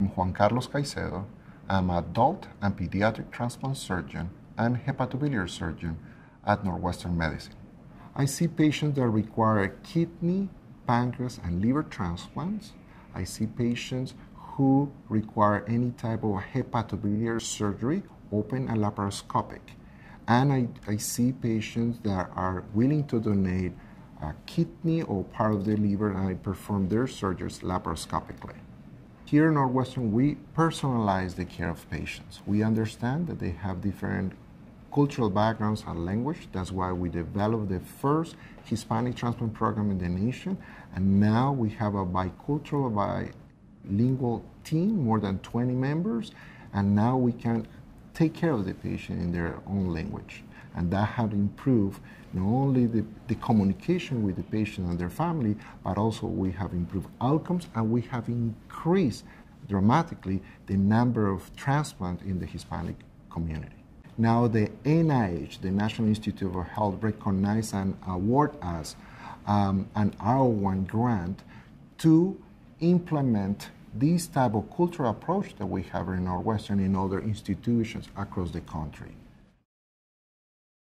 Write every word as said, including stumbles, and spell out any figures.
I'm Juan Caicedo. I'm an adult and pediatric transplant surgeon and hepatobiliary surgeon at Northwestern Medicine. I see patients that require kidney, pancreas, and liver transplants. I see patients who require any type of hepatobiliary surgery, open and laparoscopic. And I, I see patients that are willing to donate a kidney or part of their liver, and I perform their surgeries laparoscopically. Here in Northwestern, we personalize the care of patients. We understand that they have different cultural backgrounds and language. That's why we developed the first Hispanic transplant program in the nation. And now we have a bicultural, bilingual team, more than twenty members. And now we can take care of the patient in their own language. And that has improved not only the, the communication with the patient and their family, but also we have improved outcomes, and we have increased dramatically the number of transplants in the Hispanic community. Now the N I H, the National Institute of Health, recognized and award us um, an R O one grant to implement this type of cultural approach that we have in Northwestern in other institutions across the country.